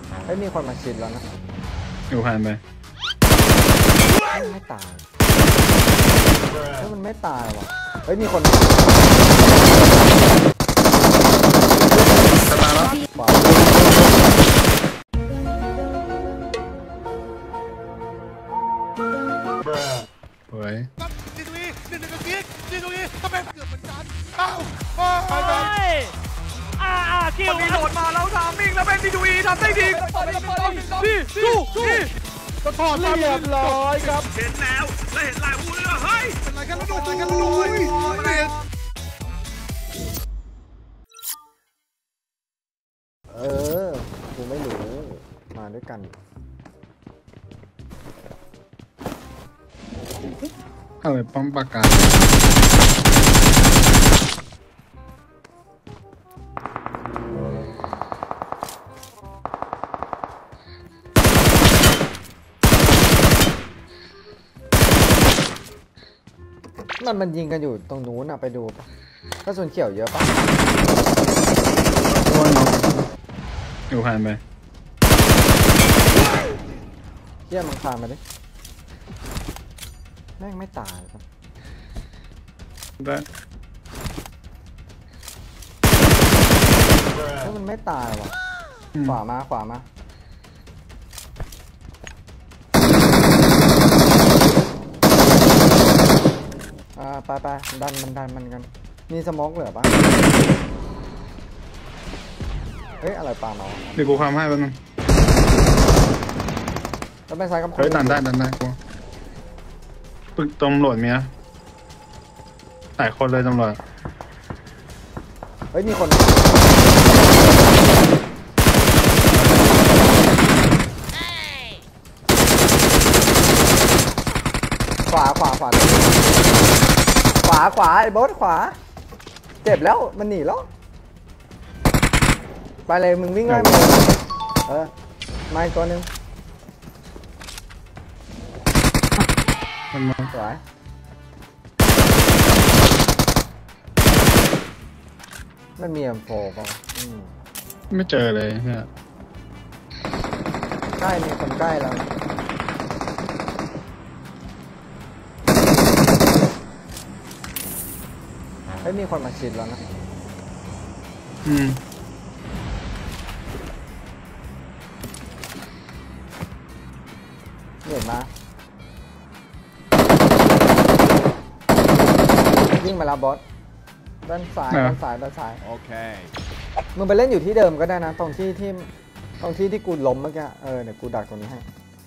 ไม่มีคนมาชิดแล้วนะอยู่ผ่านไปไม่ตายมันไม่ตายหรอเฮ้ยมีคนจะตายแล้วเฮ้ยนี่ตรงนี้นี่ตรงนี้นี่ตรงนี้ทำไมเกือบเหมือนกันเอ้าคิวมันมีโหลดมาแล้วทำมิ่งแล้วเป็นดีดูอีทำได้ดีนี่นี่ก็ถอดเรียบร้อยครับเห็นแล้วและเห็นลายวูเลยเฮ้ยเป็นไรกันแล้วกูไม่รู้มาด้วยกันอะไรป้อมปากกามันยิงกันอยู่ตรงนู้นอะไปดูปะกระสุนเขียวเยอะปะตัวน้องอยู่ผ่านไปเยี่ยมังคานมาดิแม่งไม่ตายครับได้มันไม่ตายหรอขวามาไปดันมันกันมีสโมกเหลือปะเฮ้ยอะไรปลาเมาเดี๋ยวกูความให้แป๊บนึงแล้วเป็นไซกับคนเฮ้ยดันได้กูปึกตำรวจมีนะหลายคนเลยตำรวจเฮ้ยมีคนขวาไอ้บอสขวาเจ็บแล้วมันหนีแล้วไปเลยมึงวิ่งไล่มันมาอีกตัวนึงสวยมันมีM4ป่ะไม่เจอเลยเนี่ยใกล้มีคนใกล้แล้วไม่มีคนมาชิดแล้วนะเห็นมาวิ่งมาแล้วบอสด้านซ้ายโอเคมึงไปเล่นอยู่ที่เดิมก็ได้นะตรงที่กูล้มเมื่อกี้เดี๋ยวกูดักตรงนี้ให้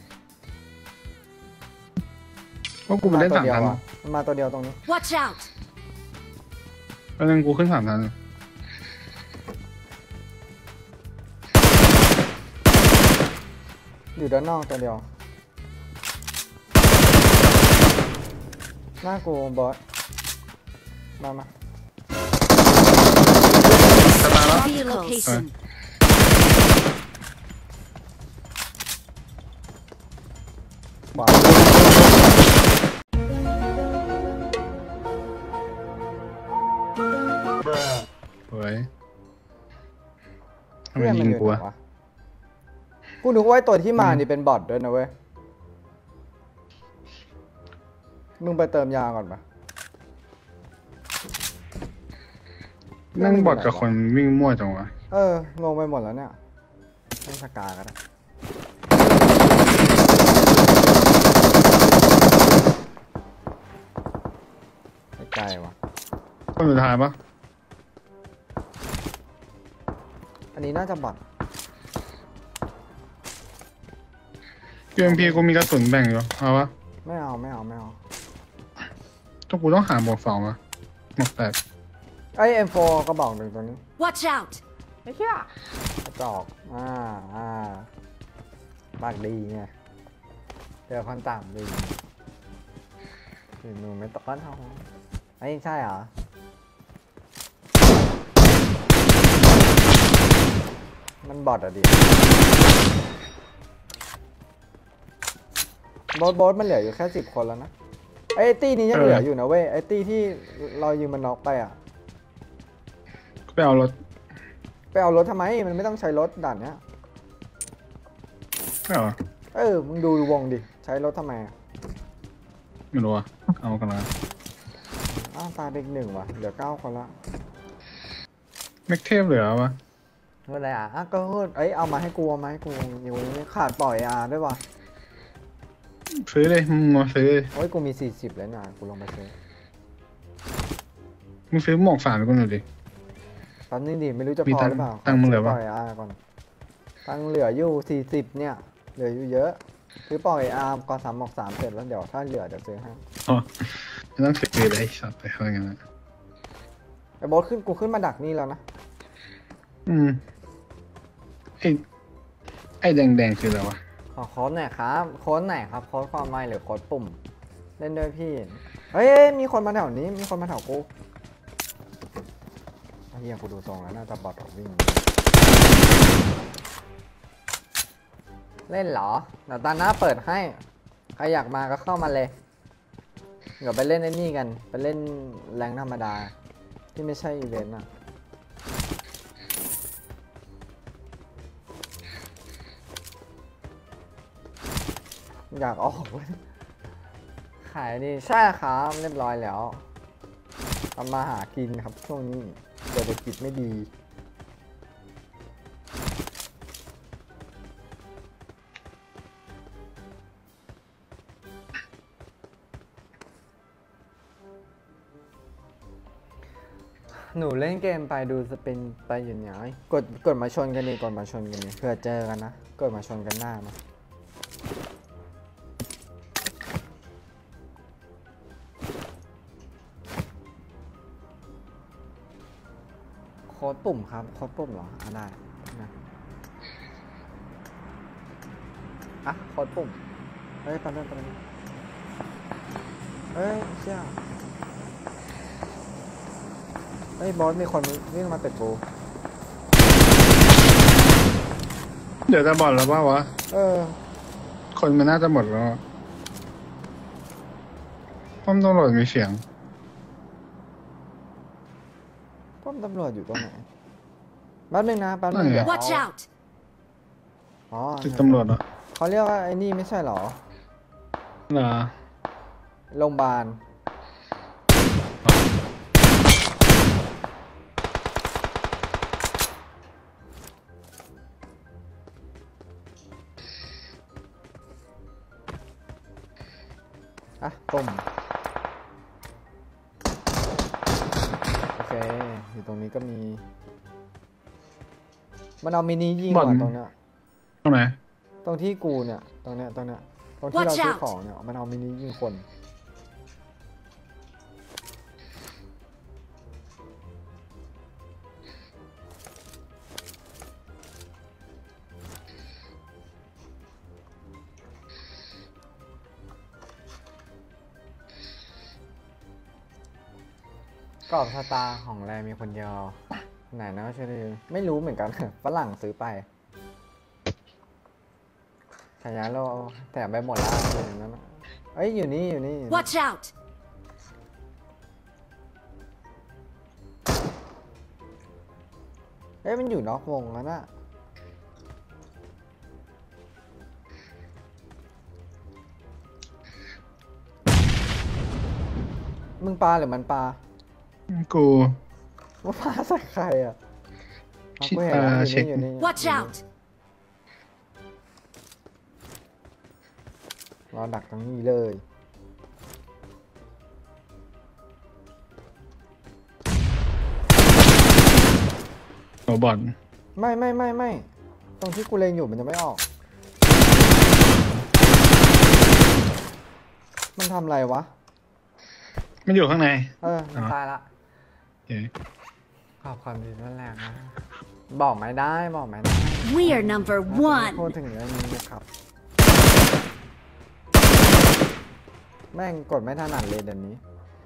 ว่ากูไปเล่น3 ทันมันมาตัวเดียวตรงนี้ Watch out แล้วนึงกูขึ้น3 ทันอยู่ด้านนอกตัวเดียวหน้ากูบอสมาจะตายแล้วเฮ้ยทำไมยิงกูวะกูนึกว่าตัวที่มานี่เป็นบอทด้วยนะเว้ยมึงไปเติมยาก่อนปะนั่งบอทกับคนวิ่งมั่วจังวะงงไปหมดแล้วเนี่ยไม่สกากันนะใกล้วะคนสุดท้ายปะอันนี้น่าจะบอท UMP กูมีกระสุนแบ่งอยู่เอาวะไม่เอาต้องกูต้องหาหมวก2อะหมวก8 ไอ้ M4 ก็บอกหนึ่งตัวนี้ Watch out ไม่เชื่อกระจอกปากดีไงเจอพันต่างดีมึงไม่ตกกันเท่าไอ้ใช่เหรอมันบอทอะดิบอสมันเหลืออยู่แค่10 คนแล้วนะไอ้ตี้นี้ยังเหลืออยู่นะเว้ยไอ้ตี้ที่เรายิงมันน็อกไปอ่ะไปเอารถทำไมมันไม่ต้องใช้รถด่านเนี้ยไม่หรอมึงดูวงดิใช้รถทำไมอะไม่รู้อ่ะเอากันละอ้าวตายเด็กหนึ่งว่ะเหลือ9 คนละแม็กเทพเหลือวะเมื่อไรก็เอามาให้กูอยู่นี่ขาดปล่อยด้วยว่ะซื้อเลยมึงมาซื้อเลยกูมี40แล้วนะกูลงไปซื้อมึงซื้อหมวกฝาไปกูหน่อยดิตอนนี้ดิไม่รู้จะมีพอตังค์หรือเปล่าตังค์มึงเหลือปะปล่อยก่อนตังค์เหลืออยู่40เนี่ยเหลืออยู่เยอะซื้อปล่อยก่อน3 หมวก 3เสร็จแล้วเดี๋ยวถ้าเหลือเดี๋ยวซื้อให้อ๋อไม่ต้องซื้อเลยไอ้สัตว์ไปเข้าอย่างนั้นไอ้โบ๊ทกูขึ้นมาดักนี่แล้วนะไอ้แดงคืออะไรวะขอโค้ดหน่อยครับโค้ดไหนครับโค้ดความไม่หรือโค้ดปุ่มเล่นด้วยพี่มีคนมาแถวนี้มีคนมาแถวกูเฮียกูดูทรงแล้วน่าจะบอทวิ่งเล่นเหรอเดี๋ยวตาหน้าเปิดให้ใครอยากมาก็เข้ามาเลยเดี๋ยวไปเล่นไอ้นี่กันไปเล่นแรงธรรมดาที่ไม่ใช่อีเวนต์อะอยากออกเลยขายดีใช่ครับเรียบร้อยแล้วทำมาหากินครับช่วงนี้เศรษฐกิจไม่ดีหนูเล่นเกมไปดูสปินไปอยู่เนี่ยกดมาชนกันนี่กดมาชนกันนี่เผื่อเจอกันนะกดมาชนกันได้นะโค้ดปุ่มครับโค้ดปุ่มเหรอได้นะโค้ดปุ่มไปเรื่องเชี่ยบอสมีคนวิ่งมาติดกูเดี๋ยวจะบอดแล้วป่าวะ คนมันน่าจะหมดแล้วป้อมตำรวจมีเสียงป้อมตำรวจอยู่ตรงไหนแป๊บนึงนะแป๊บนึงเดี๋ยว Watch out! ติดตำรวจเหรอเขาเรียกว่าไอ้นี่ไม่ใช่เหรอเหรอโรงพยาบาลต้มโอเคอยู่ตรงนี้ก็มีมันเอามินิยิงก่อนตรงเนี้ยตรงไหนตรงที่กูเนี่ยตรงเนี้ยตรงที่เราซื้อของเนี่ยมันเอามินิยิงคนกรอบสตาร์ของแรมีคนเดียวไหนนะช่วยดูไม่รู้เหมือนกันฝรั่งซื้อไปขยายเราแถมไปหมดแล้วอย่างนั้นอยู่นี่อยู่นี่ Watch out! มันอยู่นอกวงแล้วน่ะมึงปลาหรือมันปลากูว่าปลาใส่ใครอ่ะชิตาเช็คอยู่นี่ Watch out! รอดักตรงนี้เลยหัวบอลไม่ตรงที่กูเลงอยู่มันจะไม่ออกมันทำอะไรวะมันอยู่ข้างในมันตายละโอเคขอบความดีนั่นแหละนะบอกไม่ได้ We are number พูด one. ถึงเรื่องนี้นะครับแม่งกดไม่ถนัดเลยเดี๋ยวนี้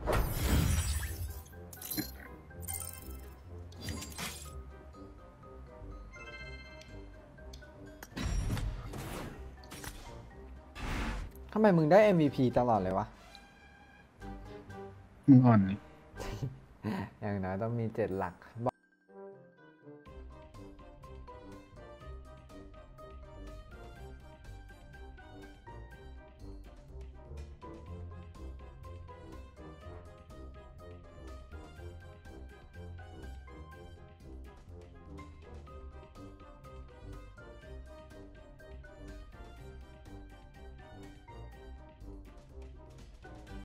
ทำไมมึงได้ MVP ตลอดเลยวะมึงอ่อนนี่อย่างน้อยต้องมี7 หลัก